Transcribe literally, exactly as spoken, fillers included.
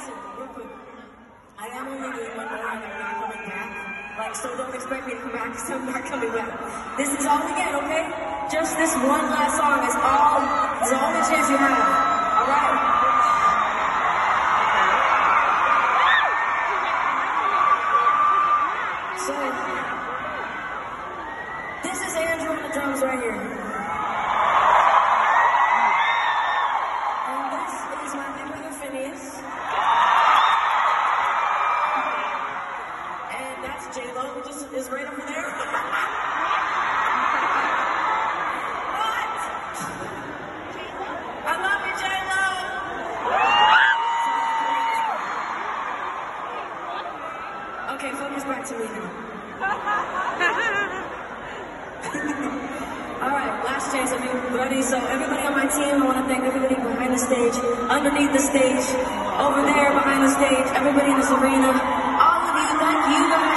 listen, real quick. I am only doing one more and I'm not coming back. Like, so don't expect me to come back because I'm not coming back. This is all we get, okay? Just this one last song is all, is the only chance you have. Alright? So, this is Andrew on the drums right here. And this is my big brother Phineas. And that's J-Lo, who just is right over there. What? I love you, J-Lo! Okay, focus back to me now. Alright, last chance, everybody. So everybody on my team, I want to thank everybody behind the stage, underneath the stage, over there behind the stage, everybody in this arena. All of you, thank you guys.